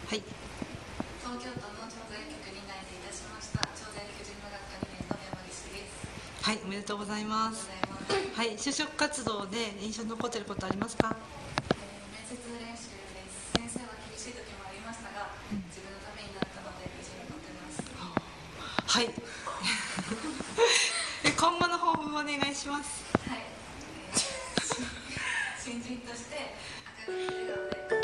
はい。 東京都の調剤局に内定いたしました調剤局事務学科2年の山岸です。 はい、おめでとうございます。はい、就職活動で印象に残っていることありますか？ 面接練習です。先生は厳しい時もありましたが、自分のためになったので印象に残ってます。 はい。今後の抱負をお願いします。 はい、新人として明るく笑顔で